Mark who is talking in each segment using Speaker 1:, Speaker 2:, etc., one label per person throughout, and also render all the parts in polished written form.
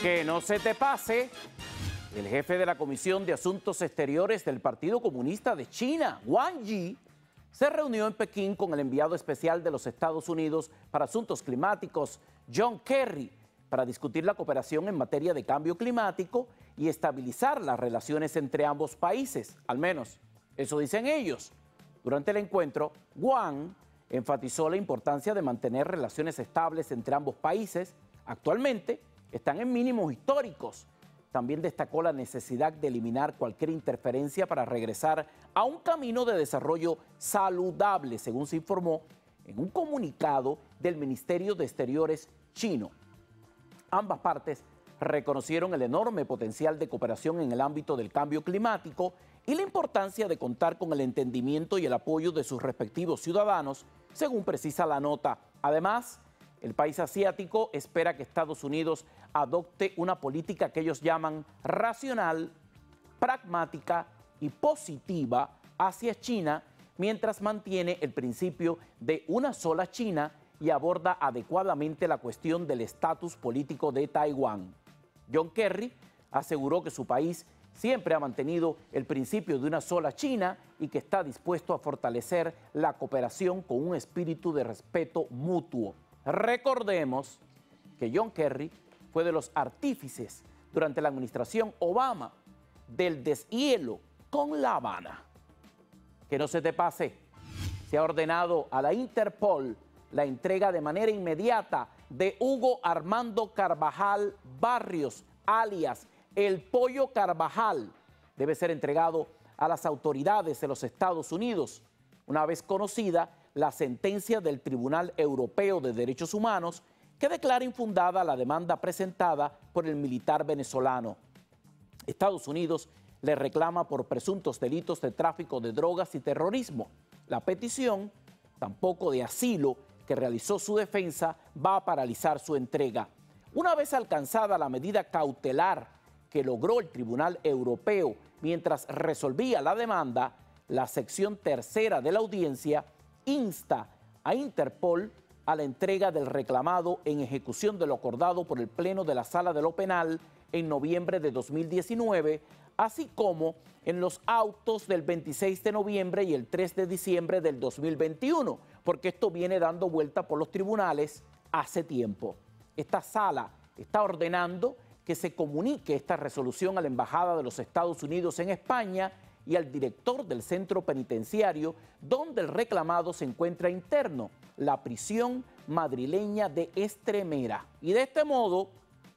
Speaker 1: Que no se te pase. El jefe de la Comisión de Asuntos Exteriores del Partido Comunista de China, Wang Yi, se reunió en Pekín con el enviado especial de los Estados Unidos para Asuntos Climáticos, John Kerry, para discutir la cooperación en materia de cambio climático y estabilizar las relaciones entre ambos países. Al menos, eso dicen ellos. Durante el encuentro, Wang enfatizó la importancia de mantener relaciones estables entre ambos países. Actualmente están en mínimos históricos. También destacó la necesidad de eliminar cualquier interferencia para regresar a un camino de desarrollo saludable, según se informó en un comunicado del Ministerio de Exteriores chino. Ambas partes reconocieron el enorme potencial de cooperación en el ámbito del cambio climático y la importancia de contar con el entendimiento y el apoyo de sus respectivos ciudadanos, según precisa la nota. Además, el país asiático espera que Estados Unidos adopte una política que ellos llaman racional, pragmática y positiva hacia China, mientras mantiene el principio de una sola China y aborda adecuadamente la cuestión del estatus político de Taiwán. John Kerry aseguró que su país siempre ha mantenido el principio de una sola China y que está dispuesto a fortalecer la cooperación con un espíritu de respeto mutuo. Recordemos que John Kerry fue de los artífices durante la administración Obama del deshielo con La Habana. Que no se te pase, se ha ordenado a la Interpol la entrega de manera inmediata de Hugo Armando Carvajal Barrios, alias El Pollo Carvajal. Debe ser entregado a las autoridades de los Estados Unidos, una vez conocida la sentencia del Tribunal Europeo de Derechos Humanos que declara infundada la demanda presentada por el militar venezolano. Estados Unidos le reclama por presuntos delitos de tráfico de drogas y terrorismo. La petición, tampoco de asilo, que realizó su defensa, va a paralizar su entrega. Una vez alcanzada la medida cautelar que logró el Tribunal Europeo mientras resolvía la demanda, la sección tercera de la audiencia insta a Interpol a la entrega del reclamado en ejecución de lo acordado por el Pleno de la Sala de lo Penal en noviembre de 2019, así como en los autos del 26 de noviembre y el 3 de diciembre del 2021, porque esto viene dando vuelta por los tribunales hace tiempo. Esta sala está ordenando que se comunique esta resolución a la Embajada de los Estados Unidos en España y al director del centro penitenciario donde el reclamado se encuentra interno, la prisión madrileña de Estremera. Y de este modo,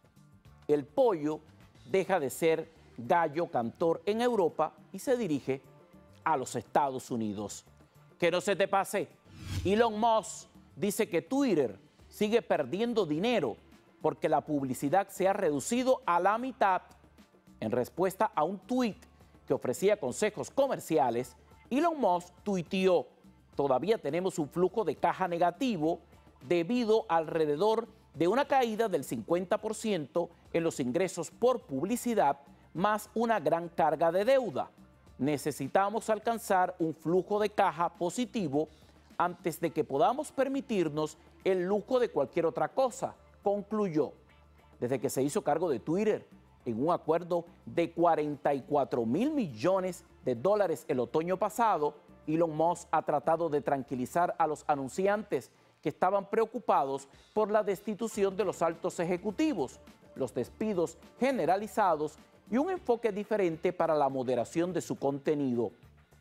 Speaker 1: el pollo deja de ser gallo cantor en Europa y se dirige a los Estados Unidos. Que no se te pase, Elon Musk dice que Twitter sigue perdiendo dinero porque la publicidad se ha reducido a la mitad. En respuesta a un tuit que ofrecía consejos comerciales, Elon Musk tuiteó: todavía tenemos un flujo de caja negativo debido alrededor de una caída del 50% en los ingresos por publicidad, más una gran carga de deuda. Necesitamos alcanzar un flujo de caja positivo antes de que podamos permitirnos el lujo de cualquier otra cosa, concluyó. Desde que se hizo cargo de Twitter, en un acuerdo de $44 mil millones el otoño pasado, Elon Musk ha tratado de tranquilizar a los anunciantes que estaban preocupados por la destitución de los altos ejecutivos, los despidos generalizados y un enfoque diferente para la moderación de su contenido.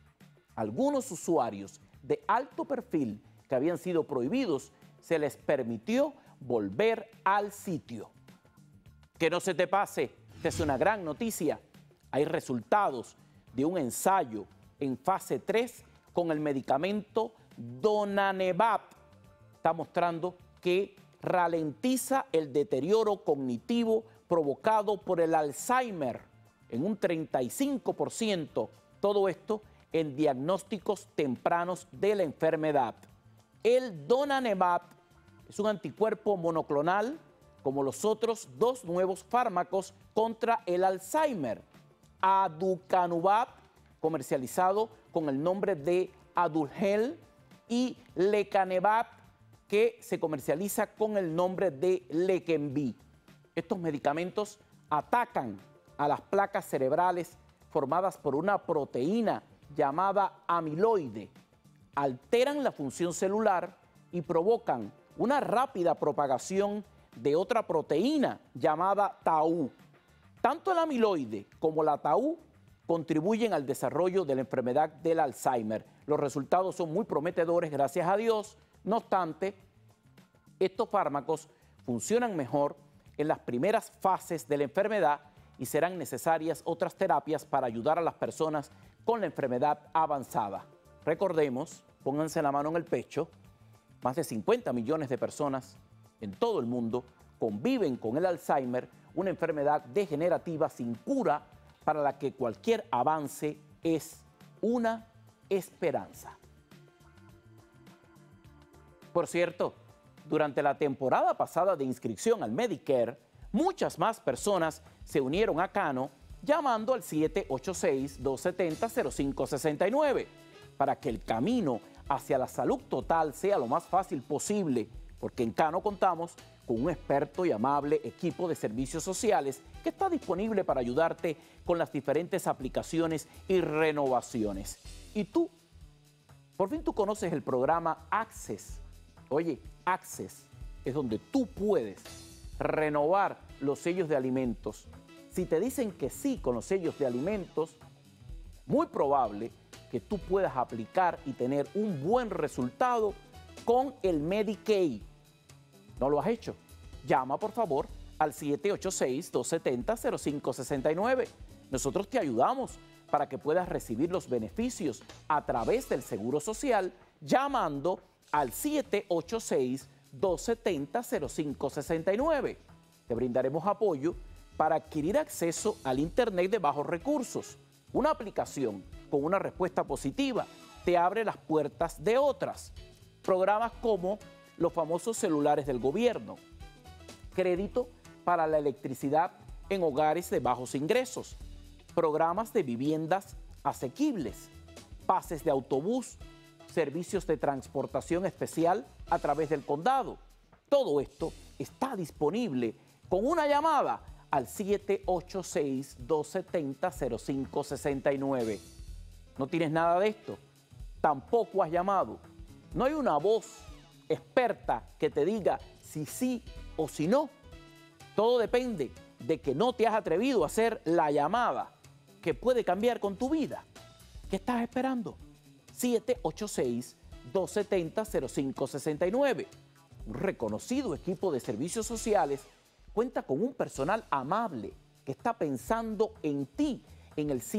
Speaker 1: Algunos usuarios de alto perfil que habían sido prohibidos, se les permitió volver al sitio. Que no se te pase, esta es una gran noticia. Hay resultados de un ensayo en fase 3 con el medicamento Donanemab. Está mostrando que ralentiza el deterioro cognitivo provocado por el Alzheimer en un 35%. Todo esto en diagnósticos tempranos de la enfermedad. El Donanemab es un anticuerpo monoclonal como los otros dos nuevos fármacos contra el Alzheimer. Aducanumab, comercializado con el nombre de Adulgel, y Lecanemab, que se comercializa con el nombre de Leqembi. Estos medicamentos atacan a las placas cerebrales formadas por una proteína llamada amiloide, alteran la función celular y provocan una rápida propagación de otra proteína llamada tau. Tanto el amiloide como la tau contribuyen al desarrollo de la enfermedad del Alzheimer. Los resultados son muy prometedores, gracias a Dios. No obstante, estos fármacos funcionan mejor en las primeras fases de la enfermedad y serán necesarias otras terapias para ayudar a las personas con la enfermedad avanzada. Recordemos, pónganse la mano en el pecho, más de 50 millones de personas en todo el mundo conviven con el Alzheimer, una enfermedad degenerativa sin cura para la que cualquier avance es una esperanza. Por cierto, durante la temporada pasada de inscripción al Medicare, muchas más personas se unieron a Cano llamando al 786-270-0569 para que el camino hacia la salud total sea lo más fácil posible, porque en Cano contamos con un experto y amable equipo de servicios sociales que está disponible para ayudarte con las diferentes aplicaciones y renovaciones. Y tú, por fin tú conoces el programa Access. Oye, Access es donde tú puedes renovar los sellos de alimentos. Si te dicen que sí con los sellos de alimentos, muy probable que tú puedas aplicar y tener un buen resultado con el Medicaid. ¿No lo has hecho? Llama por favor al 786-270-0569. Nosotros te ayudamos para que puedas recibir los beneficios a través del Seguro Social llamando al 786-270-0569. Te brindaremos apoyo para adquirir acceso al Internet de bajos recursos. Una aplicación con una respuesta positiva te abre las puertas de otras. Programas como los famosos celulares del gobierno, crédito para la electricidad en hogares de bajos ingresos, programas de viviendas asequibles, pases de autobús, servicios de transportación especial a través del condado. Todo esto está disponible con una llamada al 786-270-0569. ¿No tienes nada de esto? Tampoco has llamado. No hay una voz experta que te diga si sí o si no. Todo depende de que no te has atrevido a hacer la llamada que puede cambiar con tu vida. ¿Qué estás esperando? 786-270-0569. Un reconocido equipo de servicios sociales cuenta con un personal amable que está pensando en ti en el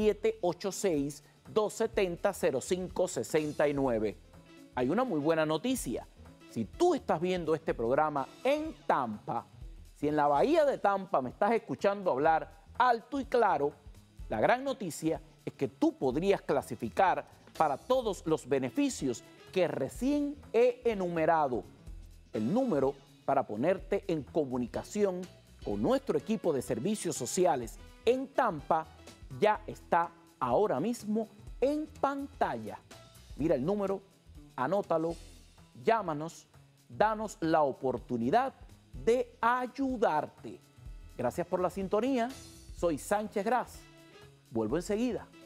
Speaker 1: 786-270-0569. Hay una muy buena noticia. Si tú estás viendo este programa en Tampa, si en la bahía de Tampa me estás escuchando hablar alto y claro, la gran noticia es que tú podrías clasificar para todos los beneficios que recién he enumerado. El número para ponerte en comunicación con nuestro equipo de servicios sociales en Tampa ya está ahora mismo en pantalla. Mira el número, anótalo, llámanos, danos la oportunidad de ayudarte. Gracias por la sintonía. Soy Sánchez Gras. Vuelvo enseguida.